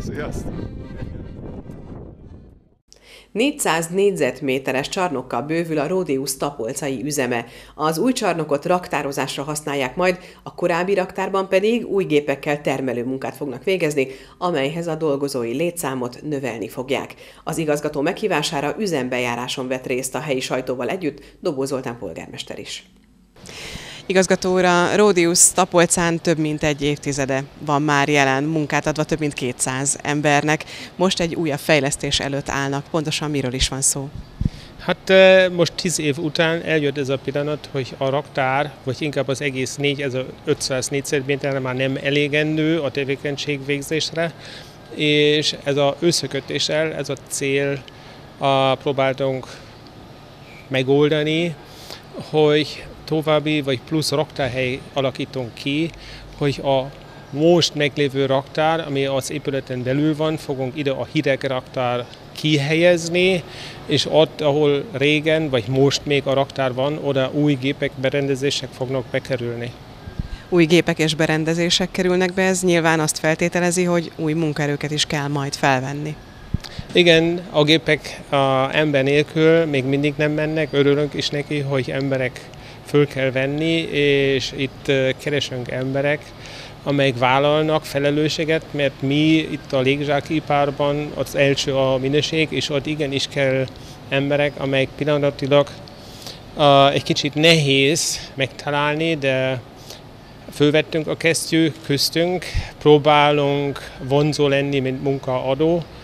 S1: négyszáz négyzetméteres csarnokkal bővül a Ródiusz tapolcai üzeme. Az új csarnokot raktározásra használják majd, a korábbi raktárban pedig új gépekkel termelő munkát fognak végezni, amelyhez a dolgozói létszámot növelni fogják. Az igazgató meghívására üzembejáráson vett részt a helyi sajtóval együtt Dobó Zoltán polgármester is. Igazgató úr, a Ródiusz Tapolcán több mint egy évtizede van már jelen, munkát adva több mint kétszáz embernek. Most egy újabb fejlesztés előtt állnak. Pontosan miről is van szó?
S12: Hát most tíz év után eljött ez a pillanat, hogy a raktár, vagy inkább az egész négyezer-ötszáz négyzetméterre már nem elégendő a tevékenység végzésre, és ez az összekötéssel, ez a cél a, próbáltunk megoldani, hogy további vagy plusz raktárhely alakítunk ki, hogy a most meglévő raktár, ami az épületen belül van, fogunk ide a hideg raktár kihelyezni, és ott, ahol régen vagy most még a raktár van, oda új gépek, berendezések fognak bekerülni.
S1: Új gépek és berendezések kerülnek be, ez nyilván azt feltételezi, hogy új munkaerőket is kell majd felvenni.
S12: Igen, a gépek a ember nélkül még mindig nem mennek, örülünk is neki, hogy emberek föl kell venni, és itt keresünk emberek, amelyek vállalnak felelősséget, mert mi itt a légzsákipárban az első a minőség, és ott igenis kell emberek, amelyek pillanatilag uh, egy kicsit nehéz megtalálni, de fölvettünk a kesztyű köztünk, próbálunk vonzó lenni, mint munkaadó,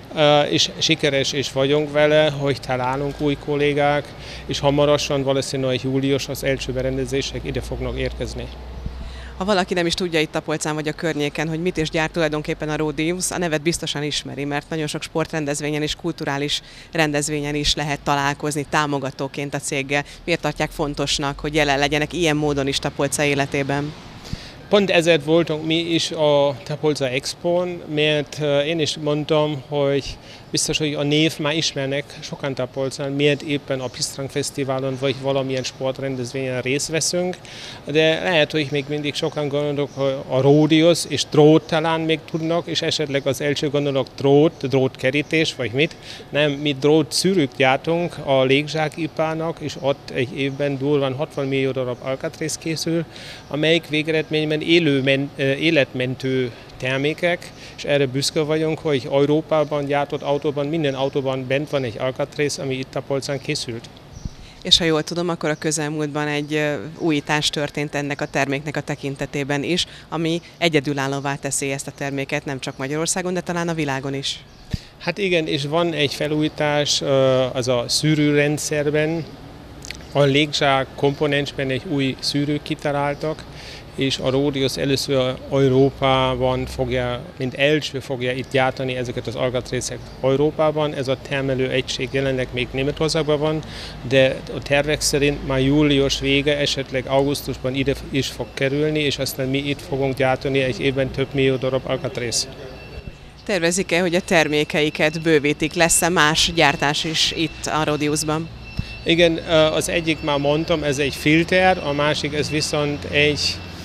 S12: és sikeres is vagyunk vele, hogy találunk új kollégák, és hamarosan valószínűleg július az első berendezések ide fognak érkezni.
S1: Ha valaki nem is tudja itt Tapolcán vagy a környéken, hogy mit is gyárt tulajdonképpen a Rodius, a nevet biztosan ismeri, mert nagyon sok sportrendezvényen és kulturális rendezvényen is lehet találkozni támogatóként a céggel. Miért tartják fontosnak, hogy jelen legyenek ilyen módon is Tapolca életében?
S12: Pont ezért voltunk mi is a Tapolca Expón, mert én is mondtam, hogy biztos, hogy a név már ismernek sokan Tapolcán, miért éppen a Pisztrang Fesztiválon vagy valamilyen sportrendezvényen részt veszünk, de lehet, hogy még mindig sokan gondolnak, hogy a Rodius és drót talán még tudnak, és esetleg az első gondolok drót, drótkerítés, vagy mit. Nem, mi drót szűrőt gyártunk a légzsákipának, és ott egy évben durván hatvan millió darab alkatrész készül, amelyik végeredményben élő men, életmentő termékek, és erre büszke vagyunk, hogy Európában gyártott autóban, minden autóban bent van egy alkatrész, ami itt Tapolcán készült.
S1: És ha jól tudom, akkor a közelmúltban egy újítás történt ennek a terméknek a tekintetében is, ami egyedülállóvá teszi ezt a terméket nem csak Magyarországon, de talán a világon is.
S12: Hát igen, és van egy felújítás az a szűrőrendszerben, a légzsák komponensben egy új szűrőt kitaláltak, és a Rodius először Európában fogja, mint első fogja itt gyártani ezeket az alkatrészeket Európában. Ez a termelő egység jelenleg még Németországban van, de a tervek szerint már július vége, esetleg augusztusban ide is fog kerülni, és aztán mi itt fogunk gyártani egy évben több millió darab alkatrész.
S1: Tervezik-e, hogy a termékeiket bővítik? Lesz-e más gyártás is itt a Rodiusban?
S12: Igen, az egyik már mondtam, ez egy filter, a másik ez viszont egy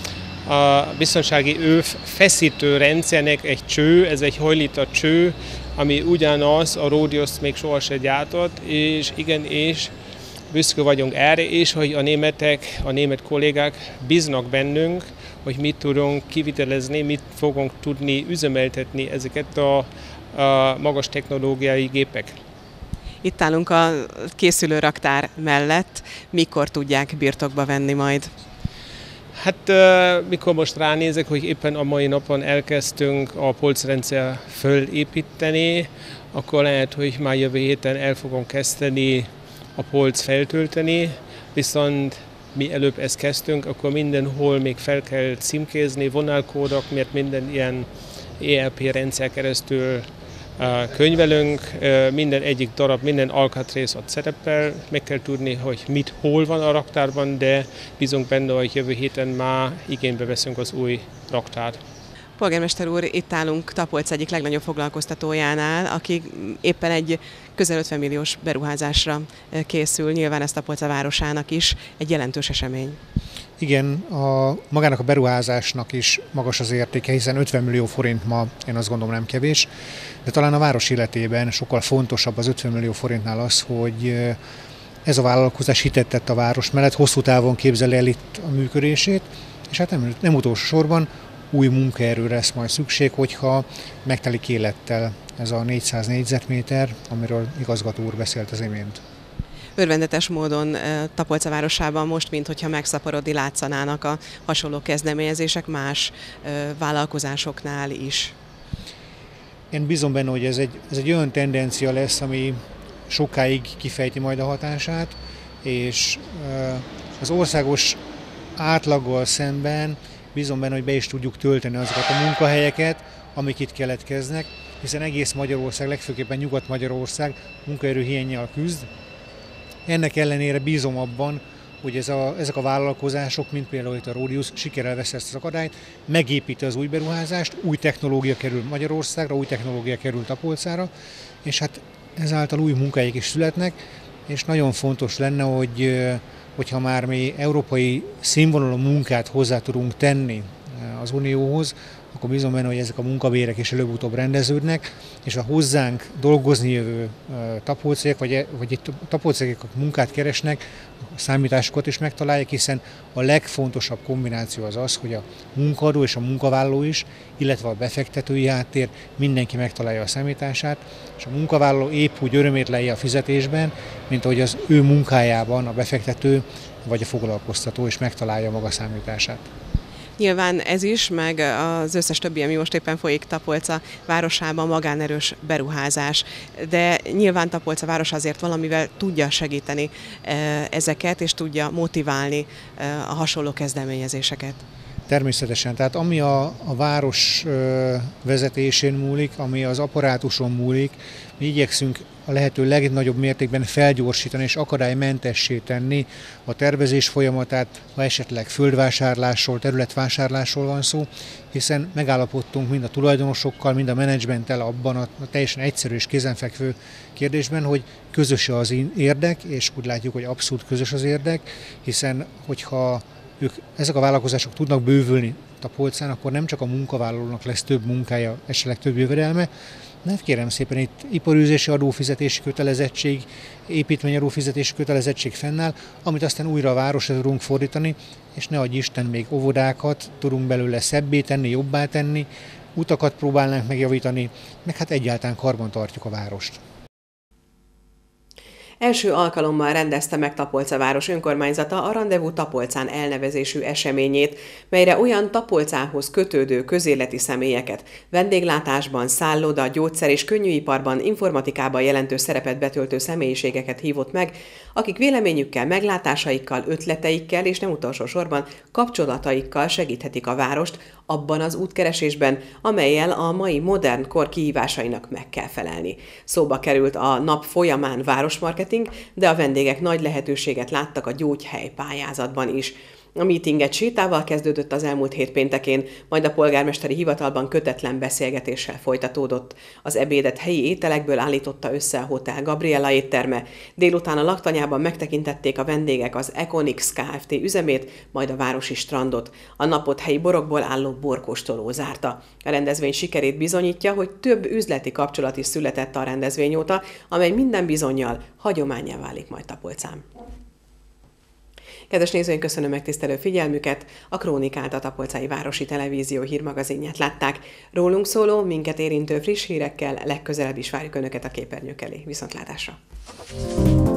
S12: a biztonsági öv feszítő rendszernek egy cső, ez egy hajlított cső, ami ugyanaz, a Rodius még sohasem gyártott, és igen, és büszke vagyunk erre is, hogy a németek, a német kollégák bíznak bennünk, hogy mit tudunk kivitelezni, mit fogunk tudni üzemeltetni ezeket a, a magas technológiai gépek.
S1: Itt állunk a készülő raktár mellett, mikor tudják birtokba venni majd?
S12: Hát mikor most ránézek, hogy éppen a mai napon elkezdtünk a polcrendszer fölépíteni, akkor lehet, hogy már jövő héten el fogom kezdeni a polc feltölteni, viszont mi előbb ezt kezdtünk, akkor mindenhol még fel kell címkézni vonalkódok, mert minden ilyen é er pé rendszer keresztül könyvelünk, minden egyik darab, minden alkatrész ott szerepel, meg kell tudni, hogy mit, hol van a raktárban, de bízunk benne, hogy jövő héten már igénybe veszünk az új raktárt.
S1: Polgármester úr, itt állunk Tapolc egyik legnagyobb foglalkoztatójánál, aki éppen egy közel ötven milliós beruházásra készül, nyilván ez Tapolca városának is egy jelentős esemény.
S13: Igen, a, magának a beruházásnak is magas az értéke, hiszen ötven millió forint ma, én azt gondolom, nem kevés, de talán a város életében sokkal fontosabb az ötven millió forintnál az, hogy ez a vállalkozás hitet tett a város mellett, hosszú távon képzeli el itt a működését, és hát nem, nem utolsó sorban új munkaerőre lesz majd szükség, hogyha megtelik élettel ez a négyszáz négyzetméter, amiről igazgató úr beszélt az imént.
S1: Örvendetes módon Tapolca városában most, minthogyha megszaporodni látszanának a hasonló kezdeményezések más vállalkozásoknál is.
S13: Én bízom benne, hogy ez egy, ez egy olyan tendencia lesz, ami sokáig kifejti majd a hatását, és az országos átlaggal szemben bízom benne, hogy be is tudjuk tölteni azokat a munkahelyeket, amik itt keletkeznek, hiszen egész Magyarország, legfőképpen Nyugat-Magyarország munkaerő hiánnyal küzd. Ennek ellenére bízom abban, hogy ez a, ezek a vállalkozások, mint például itt a Rodius, sikerrel vesz ezt az akadályt, megépíti az új beruházást, új technológia kerül Magyarországra, új technológia kerül Tapolcára, és hát ezáltal új munkahelyek is születnek, és nagyon fontos lenne, hogy hogyha már mi európai színvonalú munkát hozzá tudunk tenni az Unióhoz, akkor bízom benne, hogy ezek a munkabérek is előbb-utóbb rendeződnek, és a hozzánk dolgozni jövő tapolcaiak, vagy, vagy itt tapolcaiak munkát keresnek, a számításokat is megtalálják, hiszen a legfontosabb kombináció az az, hogy a munkadó és a munkavállaló is, illetve a befektetői háttér, mindenki megtalálja a számítását, és a munkavállaló épp úgy örömét lejje a fizetésben, mint ahogy az ő munkájában a befektető vagy a foglalkoztató is megtalálja maga számítását.
S1: Nyilván ez is, meg az összes többi, ami most éppen folyik Tapolca városában, magánerős beruházás. De nyilván Tapolca város azért valamivel tudja segíteni ezeket, és tudja motiválni a hasonló kezdeményezéseket.
S13: Természetesen, tehát ami a, a város vezetésén múlik, ami az apparátuson múlik, mi igyekszünk a lehető legnagyobb mértékben felgyorsítani és akadálymentessé tenni a tervezés folyamatát, ha esetleg földvásárlásról, területvásárlásról van szó, hiszen megállapodtunk mind a tulajdonosokkal, mind a menedzsmenttel abban a, a teljesen egyszerű és kézenfekvő kérdésben, hogy közös az érdek, és úgy látjuk, hogy abszolút közös az érdek, hiszen hogyha ők, ezek a vállalkozások tudnak bővülni Tapolcán, akkor nem csak a munkavállalónak lesz több munkája, esetleg több jövedelme, de kérem szépen, itt iparűzési adófizetési kötelezettség, építményadófizetési kötelezettség fennáll, amit aztán újra a városra tudunk fordítani, és ne adj Isten, még óvodákat tudunk belőle szebbé tenni, jobbá tenni, utakat próbálnánk megjavítani, meg hát egyáltalán karban tartjuk a várost.
S1: Első alkalommal rendezte meg Tapolca város önkormányzata a Rendezvú Tapolcán elnevezésű eseményét, melyre olyan Tapolcához kötődő közéleti személyeket, vendéglátásban, szálloda, gyógyszer és könnyűiparban, informatikában jelentős szerepet betöltő személyiségeket hívott meg, akik véleményükkel, meglátásaikkal, ötleteikkel és nem utolsó sorban kapcsolataikkal segíthetik a várost abban az útkeresésben, amellyel a mai modern kor kihívásainak meg kell felelni. Szóba került a nap folyamán városmarketing, de a vendégek nagy lehetőséget láttak a gyógyhely pályázatban is. A mítinget sétával kezdődött az elmúlt hét péntekén, majd a polgármesteri hivatalban kötetlen beszélgetéssel folytatódott. Az ebédet helyi ételekből állította össze a Hotel Gabriela étterme. Délután a laktanyában megtekintették a vendégek az Econix Kft. Üzemét, majd a városi strandot. A napot helyi borokból álló borkóstoló zárta. A rendezvény sikerét bizonyítja, hogy több üzleti kapcsolat is született a rendezvény óta, amely minden bizonnyal hagyománnyá válik majd Tapolcán. Kedves nézőink, köszönöm megtisztelő figyelmüket! A Krónikát, a Tapolcai Városi Televízió hírmagazinját látták. Rólunk szóló, minket érintő friss hírekkel legközelebb is várjuk Önöket a képernyők elé. Viszontlátásra!